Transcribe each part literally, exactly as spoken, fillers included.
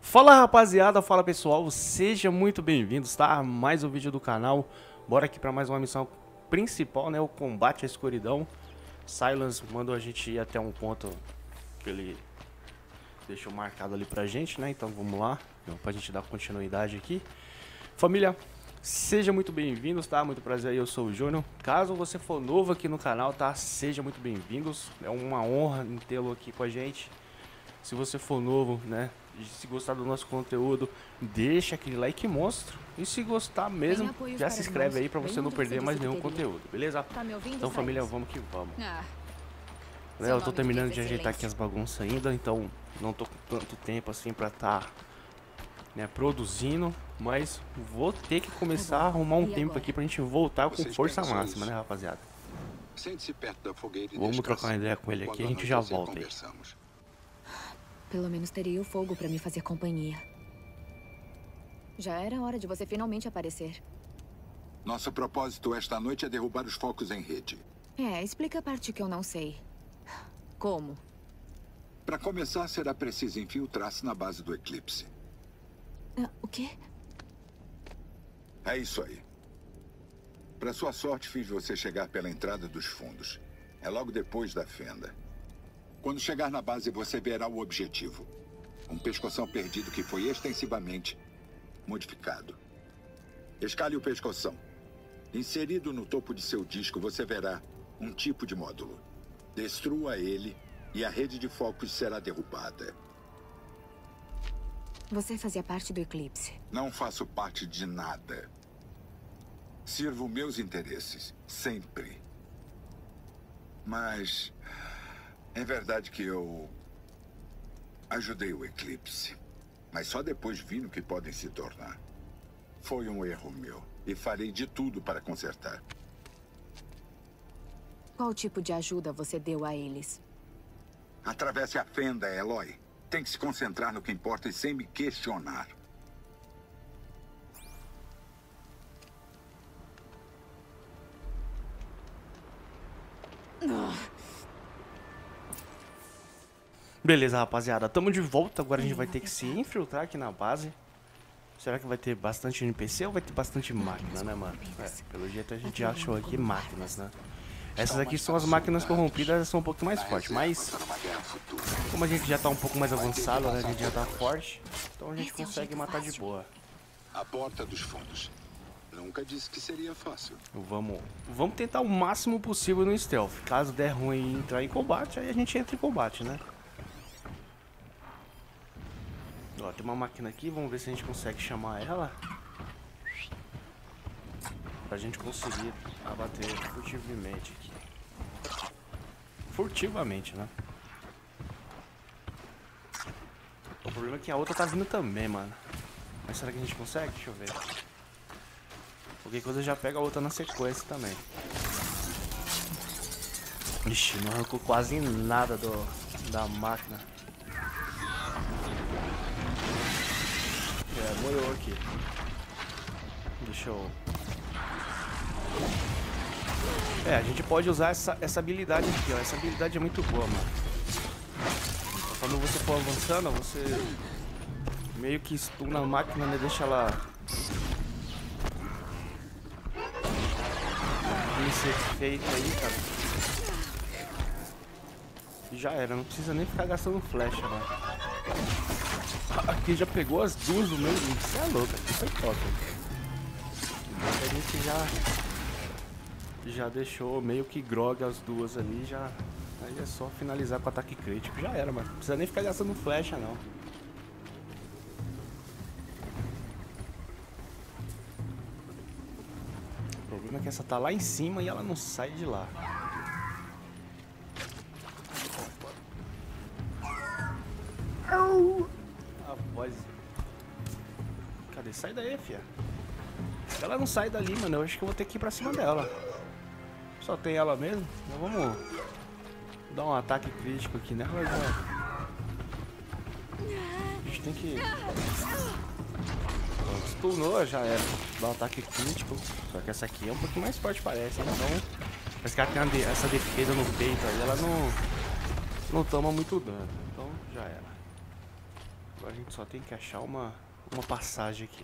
Fala rapaziada, fala pessoal, sejam muito bem-vindos, tá? Mais um vídeo do canal. Bora aqui para mais uma missão principal, né? O combate à escuridão. Silence mandou a gente ir até um ponto que ele deixou marcado ali pra gente, né? Então vamos lá, pra gente dar continuidade aqui. Família, sejam muito bem-vindos, tá? Muito prazer aí, eu sou o Júnior. Caso você for novo aqui no canal, tá? Seja muito bem-vindos. É uma honra em tê-lo aqui com a gente. Se você for novo, né? Se gostar do nosso conteúdo, deixa aquele like monstro. E se gostar mesmo, já se inscreve aí pra você não perder mais nenhum conteúdo, beleza? Tá me ouvindo, então família, Silas? vamos que vamos. Ah, Eu tô terminando de ajeitar aqui as bagunças ainda, então não tô com tanto tempo assim pra tá, né, produzindo. Mas vou ter que começar a arrumar um tempo aqui pra gente voltar com força máxima, né, rapaziada? Sente-se perto da fogueira e Vamos trocar uma ideia com ele aqui e a gente já volta aí. pelo menos teria o fogo pra me fazer companhia. Já era hora de você finalmente aparecer. Nosso propósito esta noite é derrubar os focos em rede. É, explica a parte que eu não sei. Como? Para começar, será preciso infiltrar-se na base do Eclipse. Ah, o quê? É isso aí. Para sua sorte, fiz você chegar pela entrada dos fundos. É logo depois da fenda. Quando chegar na base, você verá o objetivo. Um pescoção perdido que foi extensivamente modificado. Escale o pescoção. Inserido no topo de seu disco, você verá um tipo de módulo. Destrua ele e a rede de focos será derrubada. Você fazia parte do Eclipse. Não faço parte de nada. Sirvo meus interesses, sempre. Mas é verdade que eu ajudei o Eclipse. Mas só depois vi no que podem se tornar. Foi um erro meu. E farei de tudo para consertar. Qual tipo de ajuda você deu a eles? Atravesse a fenda, Eloy. Tem que se concentrar no que importa e sem me questionar. Beleza, rapaziada, tamo de volta. Agora a gente vai ter que se infiltrar aqui na base. Será que vai ter bastante N P C ou vai ter bastante máquina, né, mano? É, pelo jeito a gente já achou aqui máquinas, né? Essas aqui são as máquinas corrompidas, elas são um pouco mais fortes, mas como a gente já tá um pouco mais avançado, né? A gente já tá forte, então a gente consegue matar de boa. A porta dos fundos. Nunca disse que seria fácil. Vamos, vamos tentar o máximo possível no stealth. Caso der ruim entrar em combate, aí a gente entra em combate, né? Ó, tem uma máquina aqui, vamos ver se a gente consegue chamar ela. Pra gente conseguir abater furtivamente aqui. Furtivamente, né? O problema é que a outra tá vindo também, mano. Mas será que a gente consegue? Deixa eu ver. Qualquer coisa já pega a outra na sequência também. Ixi, não arrancou quase nada do, da máquina. É, molhou aqui. Deixa eu... É, a gente pode usar essa, essa habilidade aqui, ó. Essa habilidade é muito boa, mano. Quando você for avançando, você meio que stuna a máquina, né? Deixa ela... ser feito aí, cara. E já era, não precisa nem ficar gastando flecha, né? Aqui já pegou as duas do mesmo. Isso é louco, isso é top. A gente já já deixou meio que grog as duas ali, já. Aí é só finalizar com ataque crítico. Já era, mano. Não precisa nem ficar gastando flecha, não. O problema é que essa tá lá em cima e ela não sai de lá. A voz. Cadê? Sai daí, fia. Ela não sai dali, mano. Eu acho que eu vou ter que ir pra cima dela. Só tem ela mesmo. Então vamos dar um ataque crítico aqui nela. Já... A gente tem que... Stunou, já era. Dá um ataque crítico. Só que essa aqui é um pouquinho mais forte, parece. Então, parece que ela tem de... essa defesa no peito aí. Ela não, não toma muito dano. Então, já era. Agora a gente só tem que achar uma, uma passagem aqui.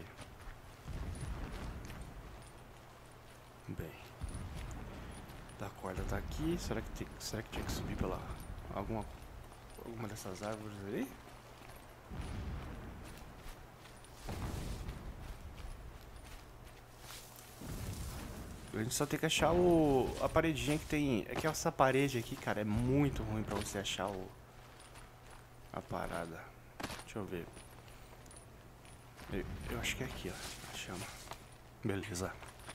Bem. Da corda tá aqui. Será que, tem, será que tinha que subir pela alguma, alguma dessas árvores aí? A gente só tem que achar o, a paredinha que tem... É que essa parede aqui, cara, é muito ruim pra você achar o, a parada. Deixa eu ver. Eu, eu acho que é aqui, ó. Chama. Beleza.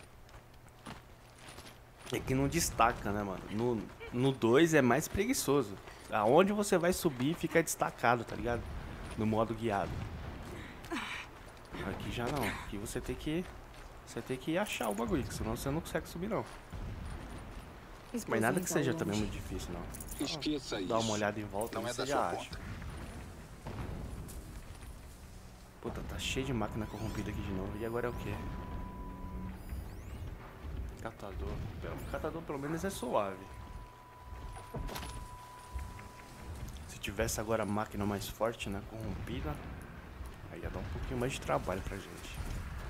É que não destaca, né, mano? No, no dois é mais preguiçoso. Aonde você vai subir fica destacado, tá ligado? No modo guiado. Aqui já não. Aqui você tem que... Você tem que achar o bagulho, senão você não consegue subir, não. Mas nada que seja também muito difícil, não. Esqueça isso. Dá uma olhada em volta e você já acha. Puta, tá cheio de máquina corrompida aqui de novo. E agora é o quê? Catador. O catador pelo menos é suave. Se tivesse agora a máquina mais forte, né, corrompida, aí ia dar um pouquinho mais de trabalho pra gente.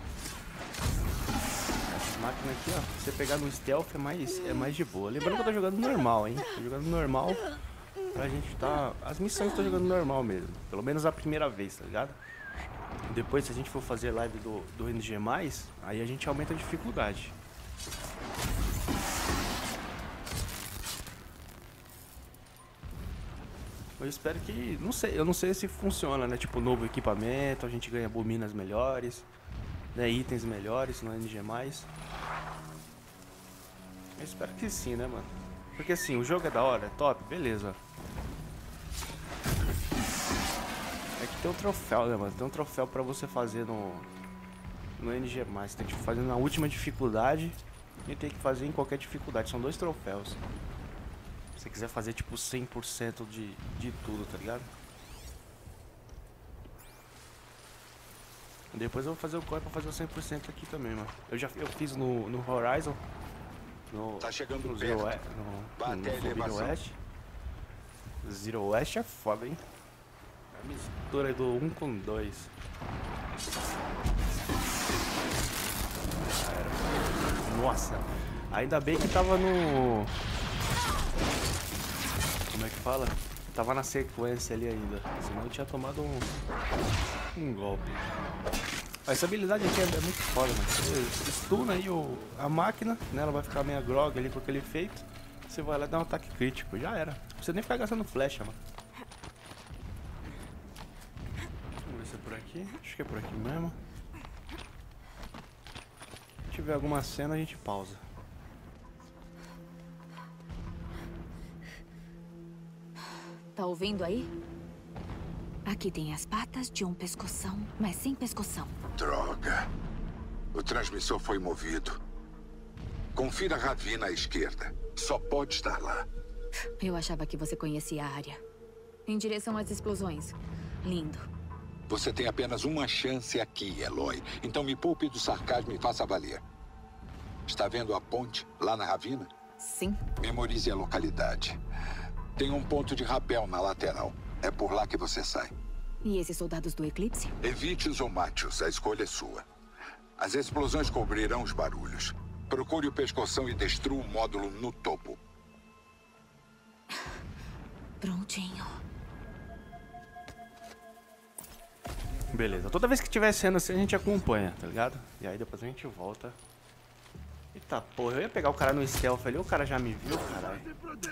Essa máquina aqui, ó, você pegar no stealth é mais, é mais de boa. Lembrando que eu tô jogando normal, hein? Tô jogando normal pra gente tá... As missões eu tô jogando normal mesmo. Pelo menos a primeira vez, tá ligado? Depois, se a gente for fazer live do, do N G mais, aí a gente aumenta a dificuldade. Eu espero que... Não sei, eu não sei se funciona, né? Tipo, novo equipamento, a gente ganha bominas melhores, né? Itens melhores no N G mais. Eu espero que sim, né, mano? Porque assim, o jogo é da hora, é top, beleza. É que tem um troféu, né, mano? Tem um troféu pra você fazer no... No N G mais. Tem que fazer na última dificuldade e tem que fazer em qualquer dificuldade. São dois troféus. Se você quiser fazer tipo cem por cento de, de tudo, tá ligado? Depois eu vou fazer o core pra fazer o cem por cento aqui também, mano. Eu já eu fiz no, no Horizon. No, tá chegando no perto. Zero West. No, no, no Forbidden West. Zero West é foda, hein? É a mistura do um com dois. Nossa, ainda bem que tava no... Como é que fala? Tava na sequência ali ainda, senão eu tinha tomado um, um golpe. Essa habilidade aqui é, é muito foda, mano. Você stuna aí o, a máquina, né? Ela vai ficar meio grog ali com aquele efeito. Você vai lá e dá um ataque crítico, já era. Não precisa nem ficar gastando flecha, mano. Vamos ver se é por aqui. Acho que é por aqui mesmo. Se tiver alguma cena, a gente pausa. Tá ouvindo aí? Aqui tem as patas de um pescoção, mas sem pescoção. Droga. O transmissor foi movido. Confira a Ravina à esquerda. Só pode estar lá. Eu achava que você conhecia a área. Em direção às explosões. Lindo. Você tem apenas uma chance aqui, Eloy. Então me poupe do sarcasmo e faça valer. Está vendo a ponte lá na Ravina? Sim. Memorize a localidade. Tem um ponto de rapel na lateral. É por lá que você sai. E esses soldados do Eclipse? Evite-os ou mate-os. A escolha é sua. As explosões cobrirão os barulhos. Procure o pescoção e destrua o módulo no topo. Prontinho. Beleza, toda vez que tiver cena assim a gente acompanha, tá ligado? E aí depois a gente volta. Eita porra, eu ia pegar o cara no stealth ali, o cara já me viu, caralho.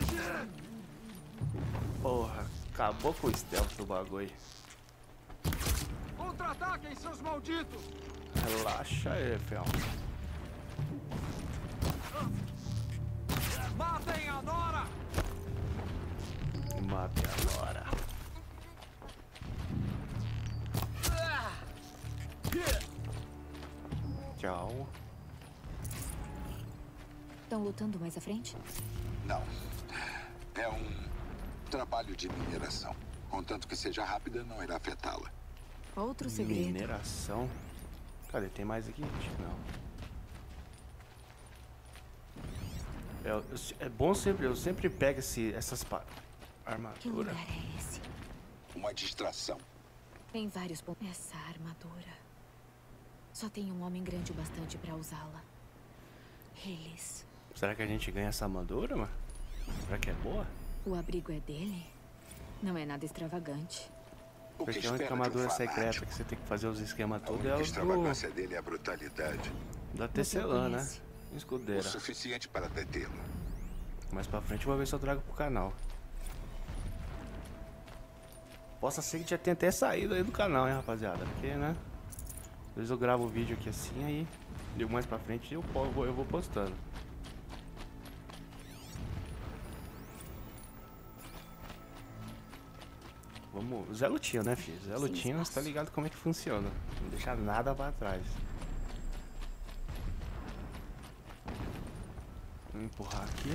Porra, acabou com o stealth do bagulho. Contra-ataquem, seus malditos! Relaxa aí, fião. Matem a Nora! Mate agora. Tchau. Estão lutando mais à frente? Não. É um trabalho de mineração. Contanto que seja rápida, não irá afetá-la. Outro segredo. Mineração. Cadê? Tem mais aqui? Acho que não. É, eu- é bom sempre, eu sempre pego esse, essas pa- Que armaduras. lugar é esse? Uma distração. Tem vários pontos. Essa armadura. Só tem um homem grande o bastante pra usá-la. Eles. Será que a gente ganha essa armadura, mano? Será que é boa? O abrigo é dele? Não é nada extravagante. O que Porque a única espera de um armadura fanático? secreta que você tem que fazer os esquemas A todos é única o do... extravagância dele é a brutalidade. da Você o Tecelã, né? conhece? O Escudeira. suficiente para detê-lo. Mais pra frente eu vou ver se eu trago pro canal. Possa ser que já tenha até saído aí do canal, hein, rapaziada. Porque, né? Às vezes eu gravo o vídeo aqui assim, aí eu mais pra frente eu, eu, vou, eu vou postando. Vamos... Zé Lutinho, né, filho? Zé Lutinho, você tá ligado como é que funciona. Não deixar nada pra trás. Vou empurrar aqui.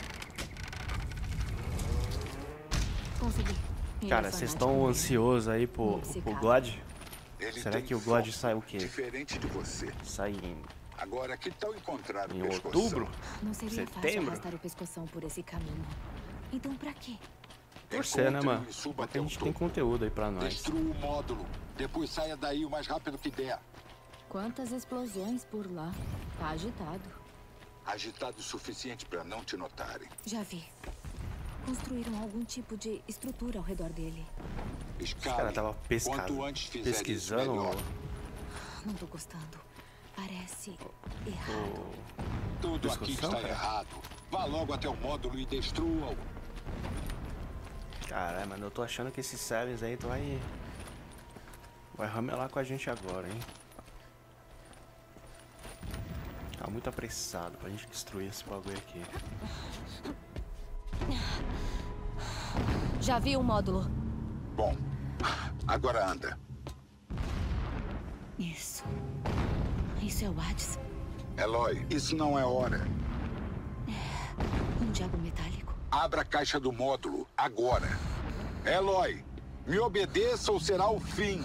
Consegui. Ele Cara, é vocês fanático estão mesmo. ansiosos aí pro, Um pro obcecado. God? Ele Será tem que o God foco sai o quê? Diferente de você. Sai em, Agora, que tal encontrar o em pescoção? outubro? Não seria fácil Setembro? arrastar o pescoção por esse caminho. Então pra quê? Torcer, né, Encontre-o mano? e suba Porque até a o gente tem topo. conteúdo aí pra nós. Destrua o módulo. Depois saia daí o mais rápido que der. Quantas explosões por lá. Tá agitado. Agitado o suficiente para não te notarem. Já vi. Construíram algum tipo de estrutura ao redor dele. Escale. cara tava pescado- Quanto antes fizer pesquisando isso, melhor. Não tô gostando. Parece errado. o... Tudo aqui Discussão, está cara? errado. Vá logo até o módulo e destrua-o. Caralho, mano, eu tô achando que esses Sevens aí vai... Vai ramelar com a gente agora, hein? Tá muito apressado pra gente destruir esse bagulho aqui. Já vi o módulo. Bom, agora anda. Isso. Isso é o Hades. Eloy, isso não é hora. Um diabo metálico. Abra a caixa do módulo, agora. Eloy, me obedeça ou será o fim.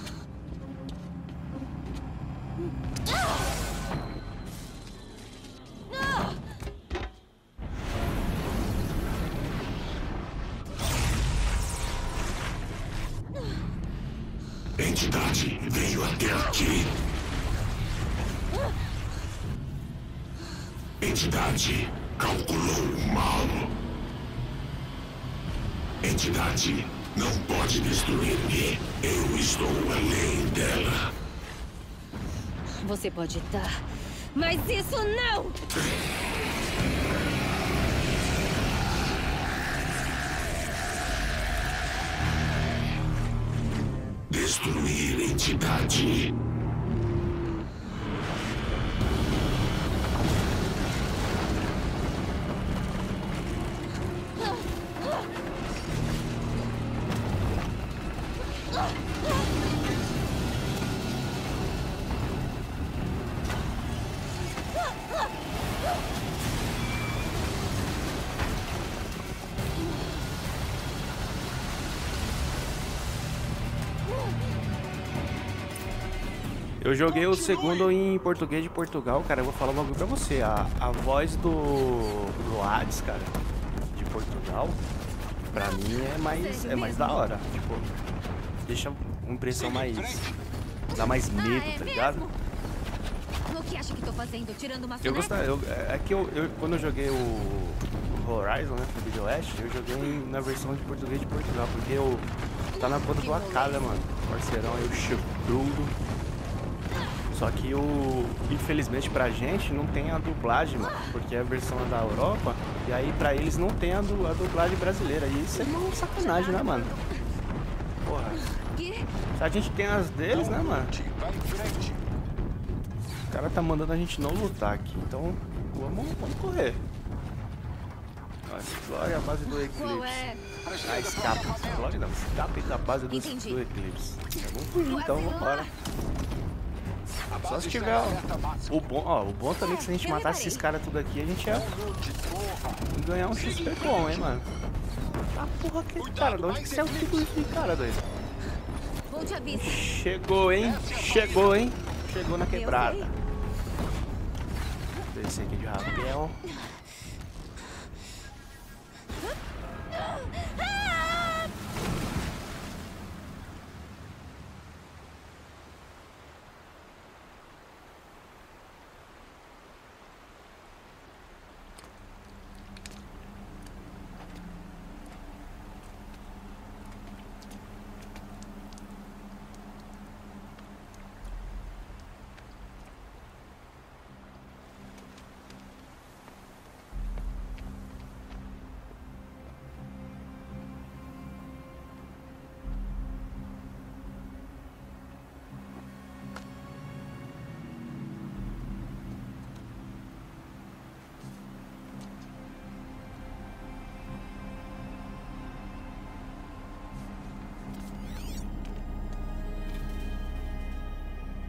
Entidade veio até aqui. Entidade calculou mal. Entidade não pode destruir-me. Eu estou além dela. Você pode estar, mas isso não! Destruir entidade. Eu joguei o segundo em português de Portugal, cara. Eu vou falar um bagulho pra você. A, a voz do, do Hades, cara, de Portugal, pra mim é mais, é mais da hora. Tipo, deixa uma impressão mais. Dá mais medo, tá ligado? O que acha que tô fazendo? Tirando uma Eu gostava. Eu, é que eu, eu, quando eu joguei o, o Horizon, né, pro Video Oeste, eu joguei na versão de português de Portugal, porque eu. Tá na conta do Akada, mano. Parceirão aí, o Chibrudo. Só que o. Infelizmente pra gente não tem a dublagem, mano. Porque a versão é da Europa. E aí pra eles não tem a, du, a dublagem brasileira. E isso é uma sacanagem, né, mano? Porra. Se a gente tem as deles, né, mano? Vai em frente. O cara tá mandando a gente não lutar aqui. Então vamos, vamos correr. Ó, explore a base do Eclipse. é? Ah, escapa. Explore não. Escape da base do, Entendi. do Eclipse. Vamos fugir então, vambora. Só se tiver o, o bom, ó, o bom também é que se a gente Eu matasse reparei. esses caras tudo aqui, a gente ia ganhar um X P bom, hein, mano. Ah, porra, que cara, de onde que saiu tudo isso de cara, doido? Vou te avisar. Chegou, hein? Chegou, hein? Chegou na quebrada. Descer aqui de rapel.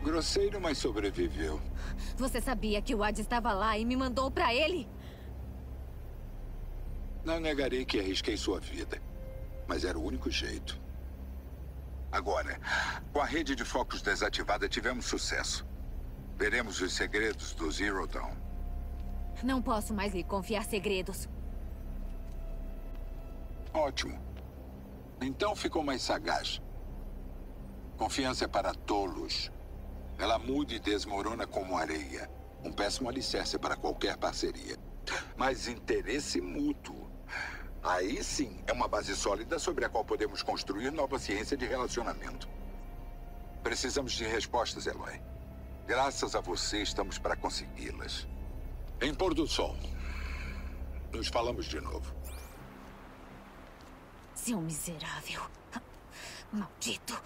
Grosseiro, mas sobreviveu. Você sabia que o Ad estava lá e me mandou pra ele? Não negarei que arrisquei sua vida, mas era o único jeito. Agora, com a rede de focos desativada, tivemos sucesso. Veremos os segredos do Zero Dawn. Não posso mais lhe confiar segredos. Ótimo. Então ficou mais sagaz. Confiança é para tolos. Ela muda e desmorona como areia. Um péssimo alicerce para qualquer parceria. Mas interesse mútuo. Aí sim é uma base sólida sobre a qual podemos construir nova ciência de relacionamento. Precisamos de respostas, Eloy. Graças a você estamos para consegui-las. Em pôr do sol. Nos falamos de novo. Seu miserável. Maldito.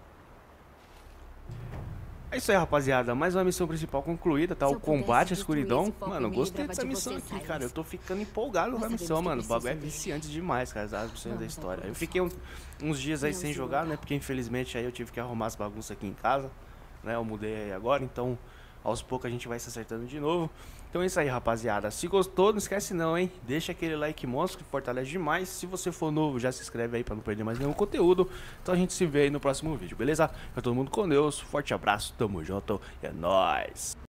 É isso aí, rapaziada. Mais uma missão principal concluída, tá? Se O eu pudesse combate à destruir escuridão. esse foco, Mano, eu me gostei livrava dessa de missão você, aqui, Silas. cara. Eu tô ficando empolgado com a Nós missão, sabemos mano. que O bagulho é precisa viciante demais, cara. As missões da Vamos história. ao Eu pôr do fiquei um- sol. uns dias aí Meu sem Deus, jogar, né? legal. Porque infelizmente aí eu tive que arrumar as bagunças aqui em casa, né? Eu mudei aí agora, então aos poucos a gente vai se acertando de novo. Então é isso aí, rapaziada. Se gostou, não esquece não, hein? Deixa aquele like monstro que fortalece demais. Se você for novo, já se inscreve aí pra não perder mais nenhum conteúdo. Então a gente se vê aí no próximo vídeo, beleza? Pra todo mundo com Deus, forte abraço, tamo junto e é nóis!